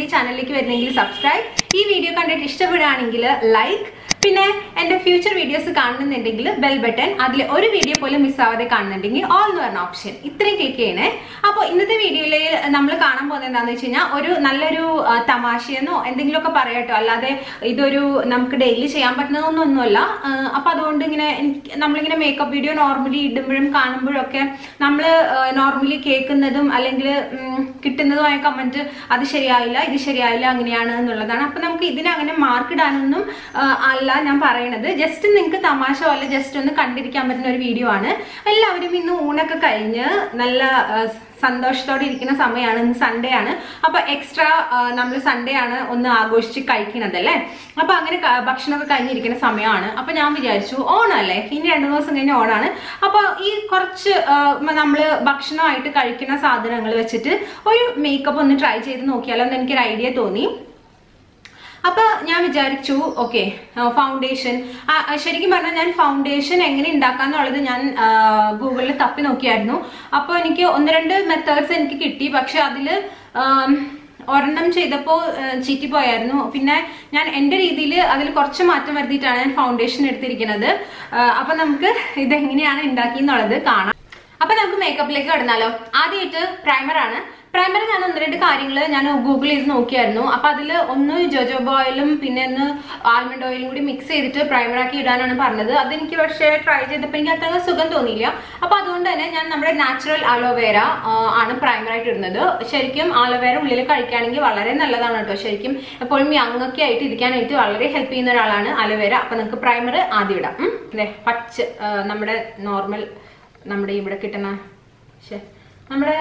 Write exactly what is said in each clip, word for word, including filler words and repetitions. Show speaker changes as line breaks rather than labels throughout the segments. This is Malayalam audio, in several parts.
ചാനലിലേക്ക് വരുന്നെങ്കിൽ സബ്സ്ക്രൈബ്, ഈ വീഡിയോ കണ്ടിട്ട് ഇഷ്ടപ്പെടുകയാണെങ്കിൽ ലൈക്ക്, പിന്നെ എന്റെ ഫ്യൂച്ചർ വീഡിയോസ് കാണുന്നുണ്ടെങ്കിൽ ബെൽ ബട്ടൺ, അതിൽ ഒരു വീഡിയോ പോലും മിസ്സാവാതെ കാണുന്നുണ്ടെങ്കിൽ ഓൾ എന്ന് പറഞ്ഞ ഓപ്ഷൻ ഇത്രയും ക്ലിക്ക് ചെയ്യണേ. അപ്പോൾ ഇന്നത്തെ വീഡിയോയിൽ നമ്മൾ കാണാൻ പോകുന്നത് എന്താണെന്ന് വെച്ച് കഴിഞ്ഞാൽ ഒരു നല്ലൊരു തമാശയെന്നോ എന്തെങ്കിലുമൊക്കെ പറയാട്ടോ, അല്ലാതെ ഇതൊരു നമുക്ക് ഡെയിലി ചെയ്യാൻ പറ്റുന്നതൊന്നുമല്ല. അപ്പൊ അതുകൊണ്ട് ഇങ്ങനെ നമ്മളിങ്ങനെ മേക്കപ്പ് വീഡിയോ നോർമലി ഇടുമ്പോഴും കാണുമ്പോഴൊക്കെ നമ്മൾ നോർമലി കേൾക്കുന്നതും അല്ലെങ്കിൽ കിട്ടുന്നതുമായ കമന്റ് അത് ശരിയായില്ല, ഇത് ശരിയായില്ല, അങ്ങനെയാണ് എന്നുള്ളതാണ്. അപ്പൊ നമുക്ക് ഇതിനങ്ങനെ മാർക്ക് ഇടാനൊന്നും അല്ല ഞാൻ പറയണത്. ജസ്റ്റ് നിങ്ങൾക്ക് തമാശ പോലെ ജസ്റ്റ് ഒന്ന് കണ്ടിരിക്കാൻ പറ്റുന്ന ഒരു വീഡിയോ ആണ്. എല്ലാവരും ഇന്ന് ഊണൊക്കെ കഴിഞ്ഞ് നല്ല സന്തോഷത്തോടെ ഇരിക്കുന്ന സമയമാണ്. ഇന്ന് സൺഡേ ആണ്. അപ്പൊ എക്സ്ട്രാ നമ്മൾ സൺഡേ ആണ് ഒന്ന് ആഘോഷിച്ച് കഴിക്കണത് അല്ലേ. അപ്പൊ അങ്ങനെ ഭക്ഷണമൊക്കെ കഴിഞ്ഞിരിക്കുന്ന സമയമാണ്. അപ്പൊ ഞാൻ വിചാരിച്ചു ഓണല്ലേ, ഇനി രണ്ടു ദിവസം കഴിഞ്ഞ് ഓണാണ്. അപ്പൊ ഈ കുറച്ച് നമ്മള് ഭക്ഷണമായിട്ട് കഴിക്കുന്ന സാധനങ്ങൾ വെച്ചിട്ട് ഒരു മേക്കപ്പ് ഒന്ന് ട്രൈ ചെയ്ത് നോക്കിയാലോ എന്ന് എനിക്കൊരു ഐഡിയ തോന്നി. അപ്പൊ ഞാൻ വിചാരിച്ചു ഓക്കെ ഫൗണ്ടേഷൻ, ശരിക്കും പറഞ്ഞാൽ ഞാൻ ഫൗണ്ടേഷൻ എങ്ങനെ ഉണ്ടാക്കാന്നുള്ളത് ഞാൻ ഗൂഗിളിൽ തപ്പി നോക്കിയായിരുന്നു. അപ്പൊ എനിക്ക് ഒന്ന് രണ്ട് മെത്തേഡ്സ് എനിക്ക് കിട്ടി. പക്ഷെ അതില് ഒരെണ്ണം ചെയ്തപ്പോൾ ചീറ്റിപ്പോയായിരുന്നു. പിന്നെ ഞാൻ എൻ്റെ രീതിയിൽ അതിൽ കുറച്ച് മാറ്റം വരുത്തിയിട്ടാണ് ഞാൻ ഫൗണ്ടേഷൻ എടുത്തിരിക്കുന്നത്. അപ്പൊ നമുക്ക് ഇതെങ്ങനെയാണ് ഉണ്ടാക്കി എന്നുള്ളത് കാണാം. അപ്പൊ നമുക്ക് മേക്കപ്പിലേക്ക് കടന്നാലോ. ആദ്യമായിട്ട് പ്രൈമറാണ്. പ്രൈമർ ഞാൻ ഒന്ന് രണ്ട് കാര്യങ്ങൾ ഞാൻ ഗൂഗിളിൽ ചെയ്ത് നോക്കിയായിരുന്നു. അപ്പൊ അതിൽ ഒന്ന് ജോജോബ ഓയിലും പിന്നെ ഒന്ന് ആൽമണ്ട് ഓയിലും കൂടി മിക്സ് ചെയ്തിട്ട് പ്രൈമറാക്കി ഇടാനാണ് പറഞ്ഞത്. അതെനിക്ക് പക്ഷേ ട്രൈ ചെയ്തപ്പോൾ എനിക്ക് അത്ര സുഖം തോന്നിയില്ല. അപ്പൊ അതുകൊണ്ട് തന്നെ ഞാൻ നമ്മുടെ നാച്ചുറൽ അലോവേര ആണ് പ്രൈമറായിട്ട് ഇടുന്നത്. ശരിക്കും അലോവേര ഉള്ളിൽ കഴിക്കുകയാണെങ്കിൽ വളരെ നല്ലതാണ് കേട്ടോ. ശരിക്കും എപ്പോഴും യങ്ങൊക്കെ ആയിട്ട് ഇരിക്കാനായിട്ട് വളരെ ഹെൽപ്പ് ചെയ്യുന്ന ഒരാളാണ് അലോവേര. അപ്പൊ നമുക്ക് പ്രൈമർ ആദ്യം ഇടാം. അതെ, പച്ച നമ്മുടെ നോർമൽ നമ്മുടെ ഇവിടെ കിട്ടുന്ന നമ്മുടെ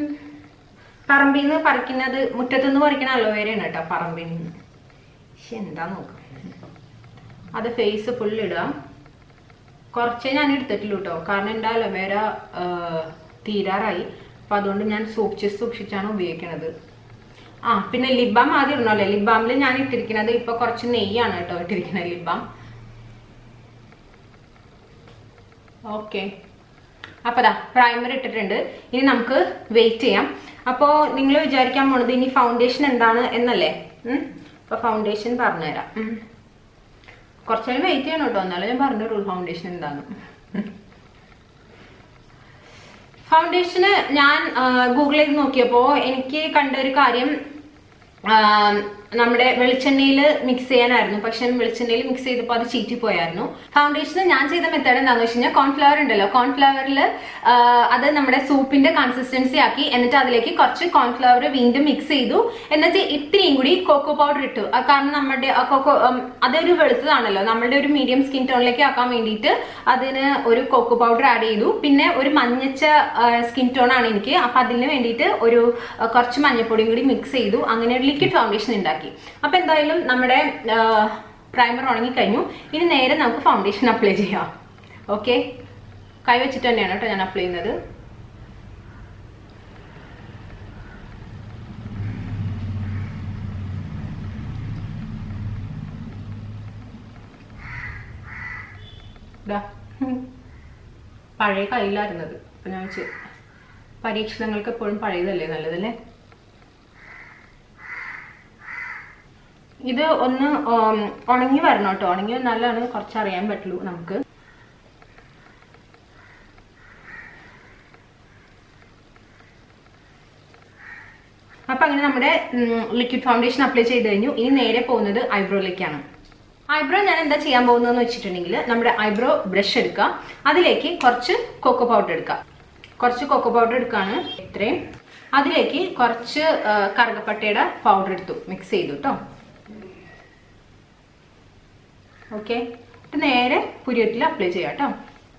പറമ്പിൽ നിന്ന് പറിക്കുന്നത്, മുറ്റത്തുനിന്ന് പറിക്കുന്ന അലോവേരയാണ് കേട്ടോ, പറമ്പിൽ നിന്ന്. പക്ഷെ എന്താ നോക്കാം, അത് ഫേസ് ഫുൾ ഇടാം. കുറച്ചേ ഞാൻ എടുത്തിട്ടുള്ളൂ കേട്ടോ, കാരണം എൻ്റെ അലോവേര തീരാറായി. അപ്പൊ അതുകൊണ്ട് ഞാൻ സൂക്ഷിച്ച് സൂക്ഷിച്ചാണ് ഉപയോഗിക്കുന്നത്. ആ പിന്നെ ലിപ് ബാം ആദ്യം ഇടണമല്ലേ. ലിപ് ബാമിൽ ഞാൻ ഇട്ടിരിക്കുന്നത് ഇപ്പൊ കുറച്ച് നെയ്യാണ് കേട്ടോ ഇട്ടിരിക്കുന്നത്, ലിപ് ബാം. ഓക്കെ, അപ്പൊ ദാ പ്രൈമർ ഇട്ടിട്ടുണ്ട്. ഇനി നമുക്ക് വെയിറ്റ് ചെയ്യാം. അപ്പോ നിങ്ങൾ വിചാരിക്കാൻ പോണത് ഇനി ഫൗണ്ടേഷൻ എന്താണ് എന്നല്ലേ. ഉം അപ്പൊ ഫൗണ്ടേഷൻ പറഞ്ഞുതരാം. കുറച്ചേരം വെയിറ്റ് ചെയ്യണം കേട്ടോ, എന്നാലും ഞാൻ പറഞ്ഞുതരൂ ഫൗണ്ടേഷൻ എന്താണ്. ഫൗണ്ടേഷന് ഞാൻ ഗൂഗിൾ ചെയ്ത് നോക്കിയപ്പോ എനിക്ക് കണ്ട ഒരു കാര്യം നമ്മുടെ വെളിച്ചെണ്ണയിൽ മിക്സ് ചെയ്യാനായിരുന്നു. പക്ഷെ വെളിച്ചെണ്ണയിൽ മിക്സ് ചെയ്തപ്പോൾ അത് ചീറ്റിപ്പോയായിരുന്നു. ഫൗണ്ടേഷന് ഞാൻ ചെയ്ത മെത്തേഡ് എന്താണെന്ന് വെച്ച് കഴിഞ്ഞാൽ കോൺഫ്ലവർ ഉണ്ടല്ലോ, കോൺഫ്ലവറിൽ അത് നമ്മുടെ സൂപ്പിന്റെ കൺസിസ്റ്റൻസി ആക്കി, എന്നിട്ട് അതിലേക്ക് കുറച്ച് കോൺഫ്ലവർ വീണ്ടും മിക്സ് ചെയ്തു, എന്നിട്ട് ഇത്രയും കൂടി കോക്കോ പൗഡർ ഇട്ടു. കാരണം നമ്മുടെ കോക്കോ അതൊരു വെളുത്തതാണല്ലോ, നമ്മളുടെ ഒരു മീഡിയം സ്കിൻ ടോണിലേക്ക് ആക്കാൻ വേണ്ടിയിട്ട് അതിന് ഒരു കോക്കോ പൗഡർ ആഡ് ചെയ്തു. പിന്നെ ഒരു മഞ്ഞച്ച സ്കിൻ ടോൺ ആണ് എനിക്ക്, അപ്പൊ അതിന് വേണ്ടിയിട്ട് ഒരു കുറച്ച് മഞ്ഞപ്പൊടിയും കൂടി മിക്സ് ചെയ്തു. അങ്ങനെ ഒരു ലിക്വിഡ് ഫൗണ്ടേഷൻ ഉണ്ടാക്കി. അപ്പൊ എന്തായാലും നമ്മുടെ പ്രൈമർ ഉണങ്ങി കഴിഞ്ഞു. ഇനി നേരെ നമുക്ക് ഫൗണ്ടേഷൻ അപ്ലൈ ചെയ്യാം. ഓക്കെ, കൈ വെച്ചിട്ട് തന്നെയാണ് കേട്ടോ ഞാൻ അപ്ലൈ ചെയ്യുന്നത്. പഴയ കയ്യിലായിരുന്നത്. അപ്പൊ ഞാൻ വെച്ച് പരീക്ഷണങ്ങൾക്ക് എപ്പോഴും പഴയതല്ലേ നല്ലതല്ലേ. ഇത് ഒന്ന് ഉണങ്ങി വരണം കേട്ടോ. ഉണങ്ങി വന്നാലാണ് കുറച്ചറിയാൻ പറ്റുള്ളൂ നമുക്ക്. അപ്പൊ അങ്ങനെ നമ്മുടെ ലിക്വിഡ് ഫൗണ്ടേഷൻ അപ്ലൈ ചെയ്ത് കഴിഞ്ഞു. ഇനി നേരെ പോകുന്നത് ഐബ്രോയിലേക്കാണ്. ഐബ്രോ ഞാൻ എന്താ ചെയ്യാൻ പോകുന്നതെന്ന് വെച്ചിട്ടുണ്ടെങ്കിൽ നമ്മുടെ ഐബ്രോ ബ്രഷ് എടുക്കുക, അതിലേക്ക് കുറച്ച് കോക്കോ പൗഡർ എടുക്കുക. കുറച്ച് കോക്കോ പൗഡർ എടുക്കുകയാണ് ഇത്രയും. അതിലേക്ക് കുറച്ച് കറുകപ്പട്ടയുടെ പൗഡർ എടുത്തു, മിക്സ് ചെയ്തു കേട്ടോ. ഓക്കെ, നേരെ പുരിയത്തിൽ അപ്ലൈ ചെയ്യാം കേട്ടോ.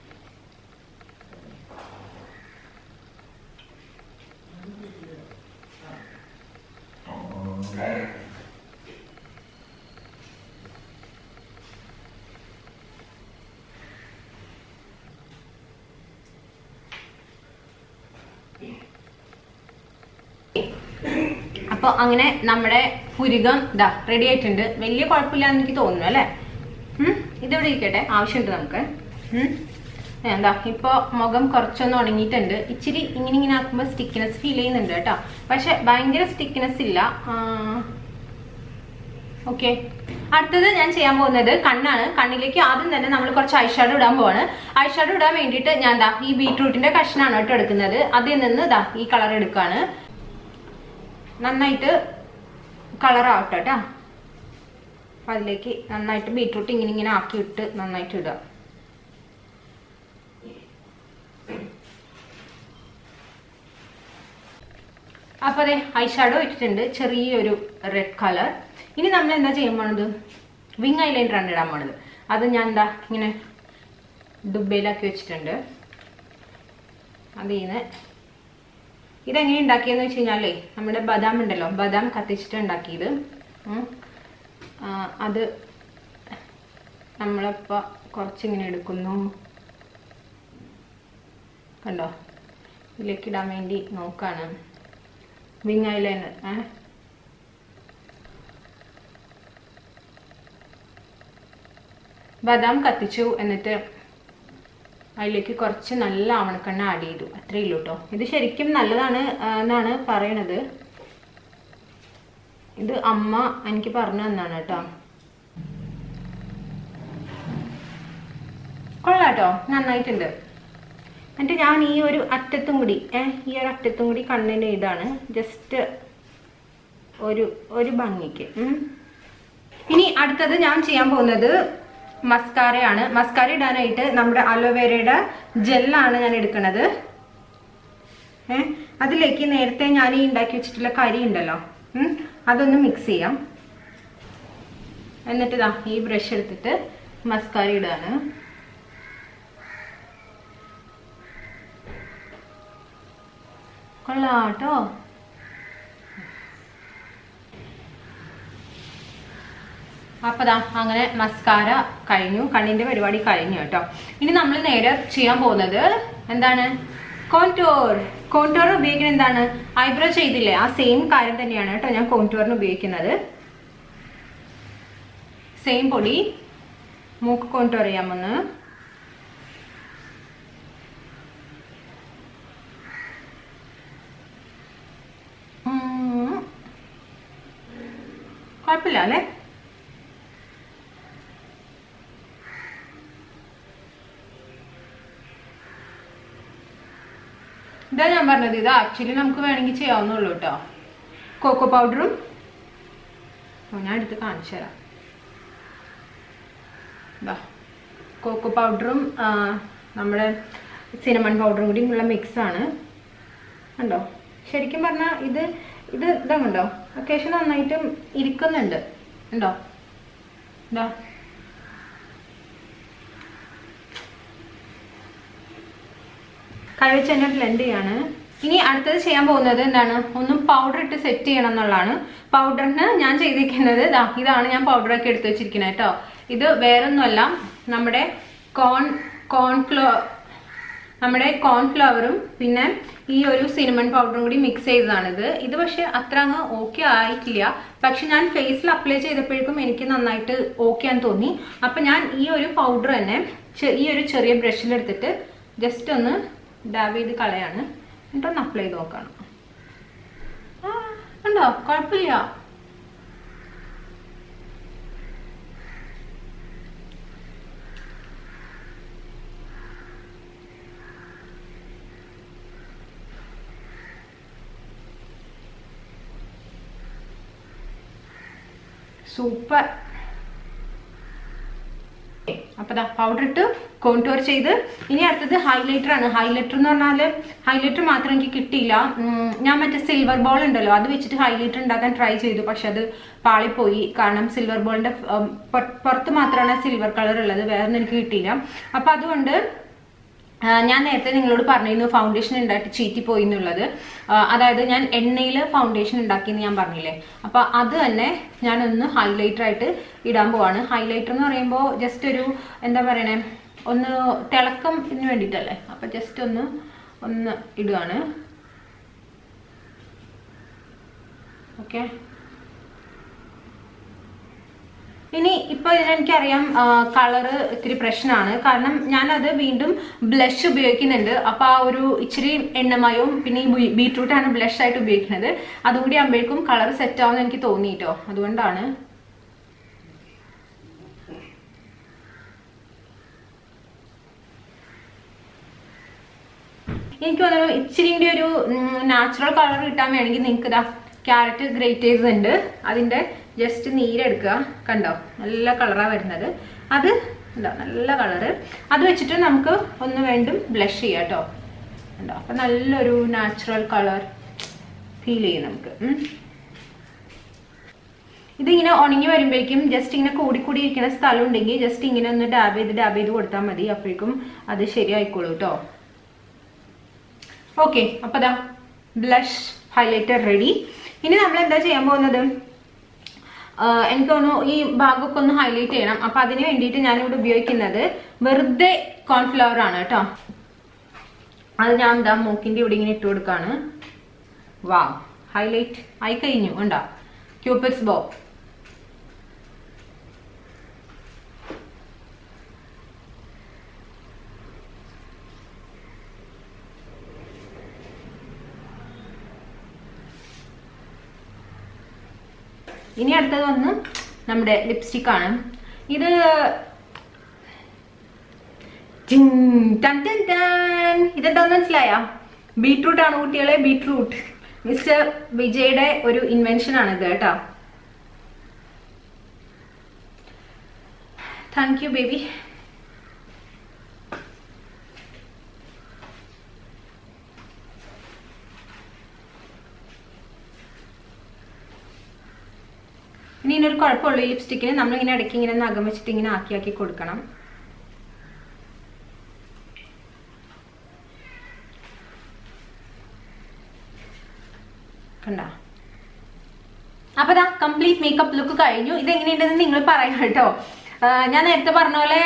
അപ്പോൾ അങ്ങനെ നമ്മുടെ പുരികം ഇതാ റെഡി ആയിട്ടുണ്ട്. വലിയ കുഴപ്പമില്ലാന്ന് എനിക്ക് തോന്നുന്നു അല്ലേ. ഇതിവിടെ ഇരിക്കട്ടെ, ആവശ്യമുണ്ട് നമുക്ക്. എന്താ ഇപ്പൊ മുഖം കുറച്ചൊന്ന് ഉണങ്ങിയിട്ടുണ്ട്. ഇച്ചിരി ഇങ്ങനെ ഇങ്ങനെ ആക്കുമ്പോൾ സ്റ്റിക്കിനെസ് ഫീൽ ചെയ്യുന്നുണ്ട് കേട്ടോ. പക്ഷെ ഭയങ്കര സ്റ്റിക്കിനെസ് ഇല്ല. ഓക്കെ, അടുത്തത് ഞാൻ ചെയ്യാൻ പോകുന്നത് കണ്ണാണ്. കണ്ണിലേക്ക് ആദ്യം തന്നെ നമ്മൾ കുറച്ച് ഐഷാഡോ ഇടാൻ പോവാണ്. ഐഷാഡോ ഇടാൻ വേണ്ടിയിട്ട് ഞാൻ ദാ ഈ ബീട്രൂട്ടിന്റെ കഷ്ണാണ് കേട്ടോ എടുക്കുന്നത്. അതിൽ നിന്ന് ദാ ഈ കളർ എടുക്കാണ്. നന്നായിട്ട് കളർ ആവട്ടെ കേട്ടോ. അപ്പൊ അതിലേക്ക് നന്നായിട്ട് ബീട്രൂട്ട് ഇങ്ങനെ ഇങ്ങനെ ആക്കിയിട്ട് നന്നായിട്ട് ഇടുക. അപ്പൊ അതെ ഐഷാഡോ ഇട്ടിട്ടുണ്ട്, ചെറിയൊരു റെഡ് കളർ. ഇനി നമ്മൾ എന്താ ചെയ്യാൻ പോണത്, വിങ് ഐലൈനറാണ് ഇടാൻ പോണത്. അത് ഞാൻ എന്താ ഇങ്ങനെ ഡുബയിലാക്കി വെച്ചിട്ടുണ്ട്. അതിന്ന് ഇതെങ്ങനെ ഉണ്ടാക്കിയെന്ന് വെച്ച് കഴിഞ്ഞാലേ നമ്മുടെ ബദാം ഉണ്ടല്ലോ, ബദാം കത്തിച്ചിട്ട് ഉണ്ടാക്കിയത്. അത് നമ്മളിപ്പോൾ കുറച്ചിങ്ങനെ എടുക്കുന്നു കണ്ടോ, ഇതിലേക്ക് ഇടാൻ വേണ്ടി നോക്കാണ് വിങ് ഐലൈനർ. ഏഹ് ബദാം കത്തിച്ചു, എന്നിട്ട് അതിലേക്ക് കുറച്ച് നല്ല ആവണക്കെണ്ണ ആഡ് ചെയ്തു. അത്രയേ ഉള്ളൂ കേട്ടോ. ഇത് ശരിക്കും നല്ലതാണ് എന്നാണ് പറയണത്. ഇത് അമ്മ എനിക്ക് പറഞ്ഞു തന്നാണ് കേട്ടോ. കൊള്ളാട്ടോ, നന്നായിട്ടുണ്ട്. എന്നിട്ട് ഞാൻ ഈ ഒരു അറ്റത്തും കൂടി ഏഹ് ഈ ഒരു അറ്റത്തും കൂടി കണ്ണിന് ഇതാണ് ജസ്റ്റ് ഒരു ഒരു ഭംഗിക്ക്. ഇനി അടുത്തത് ഞാൻ ചെയ്യാൻ പോകുന്നത് മസ്കാരയാണ്. മസ്കാര ഇടാനായിട്ട് നമ്മുടെ അലോവേരയുടെ ജെല്ലാണ് ഞാൻ എടുക്കുന്നത്. ഏഹ് അതിലേക്ക് നേരത്തെ ഞാൻ ഈ ഉണ്ടാക്കി വെച്ചിട്ടുള്ള കരി ഉണ്ടല്ലോ, അതൊന്ന് മിക്സ് ചെയ്യാം. എന്നിട്ട് ഇതാ ഈ ബ്രഷ് എടുത്തിട്ട് മസ്കാര ഇടാണ്. കൊള്ളാട്ടോ. അപ്പൊ ദാ അങ്ങനെ മസ്കാര കഴിഞ്ഞു, കണ്ണിന്റെ പരിപാടി കഴിഞ്ഞു കേട്ടോ. ഇനി നമ്മൾ നേരെ ചെയ്യാൻ പോകുന്നത് എന്താണ്, കോൺടോർ. കോൺടോർ ഉപയോഗിക്കുന്നത് എന്താണ്, ഐബ്രോ ചെയ്തില്ലേ ആ സെയിം കാര്യം തന്നെയാണ് കേട്ടോ ഞാൻ കോൺടോറിന് ഉപയോഗിക്കുന്നത്. സെയിം പൊടി മൂക്ക് കോൺടോർ ചെയ്യാമെന്ന്. കുഴപ്പമില്ല അല്ലേ. ഇതാ ഞാൻ പറഞ്ഞത്, ഇത് ആക്ച്വലി നമുക്ക് വേണമെങ്കിൽ ചെയ്യാവുന്നുള്ളൂ കേട്ടോ. കോക്കോ പൗഡറും ഞാൻ എടുത്ത് കാണിച്ചു തരാം. ഇതാ കോക്കോ പൗഡറും നമ്മുടെ സിനമൺ പൗഡറും കൂടി ഉള്ള മിക്സാണ് കണ്ടോ. ശരിക്കും പറഞ്ഞാൽ ഇത് ഇത് ഇതാ കണ്ടോ, അത്യാവശ്യം നന്നായിട്ടും ഇരിക്കുന്നുണ്ട് ഉണ്ടോ. ഇതാ കൈ വെച്ച് തന്നെ ബ്ലെൻഡ് ചെയ്യാണ്. ഇനി അടുത്തത് ചെയ്യാൻ പോകുന്നത് എന്താണ്, ഒന്നും പൗഡർ ഇട്ട് സെറ്റ് ചെയ്യണം എന്നുള്ളതാണ്. പൗഡറിന് ഞാൻ ചെയ്തിരിക്കുന്നത് ഇതാ ഇതാണ്, ഞാൻ പൗഡറൊക്കെ എടുത്ത് വെച്ചിരിക്കുന്നത് കേട്ടോ. ഇത് വേറൊന്നുമല്ല, നമ്മുടെ കോൺ കോൺഫ്ലോ നമ്മുടെ കോൺഫ്ലവറും പിന്നെ ഈ ഒരു സിനമൺ പൗഡറും കൂടി മിക്സ് ചെയ്തതാണിത്. ഇത് പക്ഷെ അത്ര അങ്ങ് ഓക്കെ ആയിട്ടില്ല, പക്ഷെ ഞാൻ ഫേസിൽ അപ്ലൈ ചെയ്തപ്പോഴേക്കും എനിക്ക് നന്നായിട്ട് ഓക്കെ ആണെന്ന് തോന്നി. അപ്പം ഞാൻ ഈ ഒരു പൗഡർ തന്നെ ഈ ഒരു ചെറിയ ബ്രഷിലെടുത്തിട്ട് ജസ്റ്റ് ഒന്ന് ഡാബ് ചെയ്ത് കളയാണ്. എന്നിട്ടൊന്ന് അപ്ലൈ ചെയ്ത് നോക്കണം. ആ ഉണ്ടോ, കുഴപ്പമില്ല. സൂപ്പർ. അപ്പൊ ദാ പൗഡർ ഇട്ട് കോൺടൂർ ചെയ്ത് ഇനി അടുത്തത് ഹൈലൈറ്റർ ആണ്. ഹൈലൈറ്റർ എന്ന് പറഞ്ഞാല് ഹൈലൈറ്റർ മാത്രം എനിക്ക് കിട്ടിയില്ല. ഞാൻ മറ്റേ സിൽവർ ബോൾ ഉണ്ടല്ലോ അത് വെച്ചിട്ട് ഹൈലൈറ്റർ ഉണ്ടാക്കാൻ ട്രൈ ചെയ്തു, പക്ഷെ അത് പാളിപ്പോയി. കാരണം സിൽവർ ബോളിന്റെ പുറത്ത് മാത്രമാണ് സിൽവർ കളർ ഉള്ളത്, വേറൊന്നും എനിക്ക് കിട്ടിയില്ല. അപ്പൊ അതുകൊണ്ട് ഞാൻ നേരത്തെ നിങ്ങളോട് പറഞ്ഞിരുന്നു ഫൗണ്ടേഷൻ ഉണ്ടായിട്ട് ചീറ്റി പോയി എന്നുള്ളത്. അതായത് ഞാൻ എണ്ണയിൽ ഫൗണ്ടേഷൻ ഉണ്ടാക്കിയെന്ന് ഞാൻ പറഞ്ഞില്ലേ, അപ്പൊ അത് തന്നെ ഞാനൊന്ന് ഹൈലൈറ്റർ ആയിട്ട് ഇടാൻ പോവാണ്. ഹൈലൈറ്റർ എന്ന് പറയുമ്പോൾ ജസ്റ്റ് ഒരു എന്താ പറയണേ, ഒന്ന് തിളക്കത്തിന് വേണ്ടിയിട്ടല്ലേ, അപ്പൊ ജസ്റ്റ് ഒന്ന് ഒന്ന് ഇടുകയാണ്. ഓക്കെ, ഇനി ഇപ്പൊ ഇതിനെനിക്കറിയാം കളറ് ഇത്തിരി പ്രശ്നമാണ്, കാരണം ഞാനത് വീണ്ടും ബ്ലഷ് ഉപയോഗിക്കുന്നുണ്ട്. അപ്പൊ ആ ഒരു ഇച്ചിരി എണ്ണമയവും പിന്നെ ഈ ബീട്രൂട്ടാണ് ബ്ലഷ് ആയിട്ട് ഉപയോഗിക്കുന്നത്, അതും കൂടി ആകുമ്പോഴേക്കും കളർ സെറ്റ് ആവുമെന്ന് എനിക്ക് തോന്നിയിട്ടോ, അതുകൊണ്ടാണ്. എനിക്ക് തോന്നുന്നു ഇച്ചിരി കൂടി ഒരു നാച്ചുറൽ കളർ കിട്ടാൻ വേണമെങ്കിൽ നിങ്ങൾക്ക് ഇതാ ക്യാരറ്റ് ഗ്രേറ്റേഴ്സ് ഉണ്ട്, അതിൻ്റെ ജസ്റ്റ് നീരെടുക്കുക. കണ്ടോ നല്ല കളറാണ് വരുന്നത്. അത് ഉണ്ടോ നല്ല കളറ്. അത് വെച്ചിട്ട് നമുക്ക് ഒന്ന് വീണ്ടും ബ്ലഷ് ചെയ്യാം കേട്ടോ. ഉണ്ടോ അപ്പം നല്ലൊരു നാച്ചുറൽ കളർ ഫീൽ ചെയ്യും നമുക്ക്. ഇതിങ്ങനെ ഉണങ്ങി വരുമ്പോഴേക്കും ജസ്റ്റ് ഇങ്ങനെ കൂടിക്കൂടി ഇരിക്കുന്ന സ്ഥലം ഉണ്ടെങ്കിൽ ജസ്റ്റ് ഇങ്ങനെ ഒന്ന് ഡാബ് ചെയ്ത് ഡാബ് ചെയ്ത് കൊടുത്താൽ മതി. അപ്പോഴേക്കും അത് ശരിയായിക്കോളൂ കേട്ടോ. ഓക്കെ, അപ്പോൾ ദാ ബ്ലഷ് ഹൈലൈറ്റർ റെഡി. ഇനി നമ്മൾ എന്താ ചെയ്യാൻ പോകുന്നത്, എനിക്ക് തോന്നുന്നു ഈ ഭാഗമൊക്കെ ഒന്ന് ഹൈലൈറ്റ് ചെയ്യണം. അപ്പം അതിന് വേണ്ടിയിട്ട് ഞാനിവിടെ ഉപയോഗിക്കുന്നത് വെറുതെ കോൺഫ്ലവർ ആണ് കേട്ടോ. അത് ഞാൻ എന്താ മൂക്കിൻ്റെ ഇവിടെ ഇങ്ങനെ ഇട്ട് കൊടുക്കാണ്. വാ, ഹൈലൈറ്റ് ആയി കഴിഞ്ഞു. ഉണ്ടോ ക്യൂപിഡ്സ് ബോ. ഇനി അടുത്തത് വന്ന് നമ്മുടെ ലിപ്സ്റ്റിക് ആണ്. ഇത് ഇതെന്താന്ന് മനസ്സിലായ? ബീട്രൂട്ട് ആണ് കുട്ടികളെ, ബീട്രൂട്ട്. മിസ്റ്റർ വിജയുടെ ഒരു ഇൻവെൻഷൻ ആണ് ഇത് കേട്ടോ. Thank you baby. ഇനി ഇതിനൊരു കുഴപ്പമുള്ളൂ, ഈ ലിപ്സ്റ്റിക്കിന് നമ്മളിങ്ങനെ ഇടയ്ക്ക് ഇങ്ങനെ നഖം വെച്ചിട്ട് ഇങ്ങനെ ആക്കി ആക്കി കൊടുക്കണം. കണ്ട? അപ്പൊ ദാ കംപ്ലീറ്റ് മേക്കപ്പ് ലുക്ക് കഴിഞ്ഞു. ഇതെങ്ങനെയുണ്ടെന്ന് നിങ്ങൾ പറയാം കേട്ടോ. ഞാൻ നേരത്തെ പറഞ്ഞ പോലെ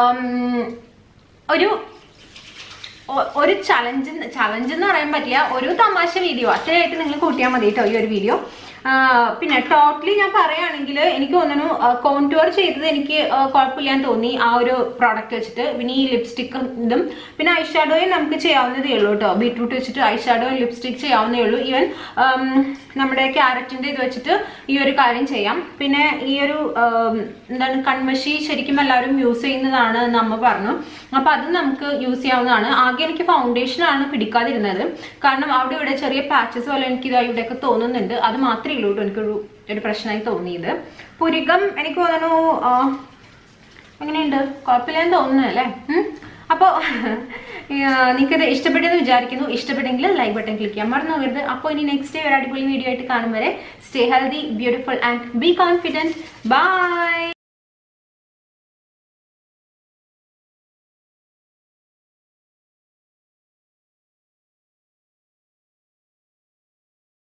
ഒരു ഒരു ചലഞ്ച് ചലഞ്ച് എന്ന് പറയാൻ പറ്റില്ല, ഒരു തമാശ വീഡിയോ അത്രയായിട്ട് നിങ്ങൾ കൂട്ടിയാൽ മതി കേട്ടോ ഈ ഒരു വീഡിയോ. പിന്നെ ടോട്ടലി ഞാൻ പറയുകയാണെങ്കിൽ എനിക്ക് തോന്നുന്നു കോൺടൂർ ചെയ്തത് എനിക്ക് കുഴപ്പമില്ലാന്ന് തോന്നി ആ ഒരു പ്രോഡക്റ്റ് വെച്ചിട്ട്. പിന്നെ ഈ ലിപ്സ്റ്റിക്കും ഇതും പിന്നെ ഐ ഷാഡോയും നമുക്ക് ചെയ്യാവുന്നതേ ഉള്ളൂ കേട്ടോ. ബീട്രൂട്ട് വെച്ചിട്ട് ഐ ഷാഡോയും ലിപ്സ്റ്റിക് ചെയ്യാവുന്നതേ ഉള്ളൂ. ഈവൻ നമ്മുടെ ക്യാരറ്റിൻ്റെ ഇത് വെച്ചിട്ട് ഈ ഒരു കാര്യം ചെയ്യാം. പിന്നെ ഈ ഒരു എന്താണ് കൺമഷി ശരിക്കും എല്ലാവരും യൂസ് ചെയ്യുന്നതാണ് എന്ന് അമ്മ പറഞ്ഞു. അപ്പം അത് നമുക്ക് യൂസ് ചെയ്യാവുന്നതാണ്. ആകെ എനിക്ക് ഫൗണ്ടേഷനാണ് പിടിക്കാതിരുന്നത്, കാരണം അവിടെ ഇവിടെ ചെറിയ പാച്ചസ് പോലെ എനിക്ക് ഇതാ ഇവിടെയൊക്കെ തോന്നുന്നുണ്ട്. അത് മാത്രമേ ഉള്ളൂ കേട്ടോ എനിക്കൊരു ഒരു പ്രശ്നമായി തോന്നിയത്. പുരികം എനിക്ക് തോന്നുന്നു എങ്ങനെയുണ്ട്, കുഴപ്പമില്ലെന്ന് തോന്നുന്നു അല്ലേ. അപ്പോൾ നിങ്ങൾക്കത് ഇഷ്ടപ്പെട്ടെന്ന് വിചാരിക്കുന്നു. ഇഷ്ടപ്പെട്ടെങ്കിൽ ലൈക്ക് ബട്ടൺ ക്ലിക്ക് ചെയ്യാൻ മറന്നു പോകരുത്. അപ്പോൾ ഇനി നെക്സ്റ്റ് ഡേ ഒരു അടിപൊളി വീഡിയോ ആയിട്ട് കാണും വരെ stay healthy, beautiful and be confident. By.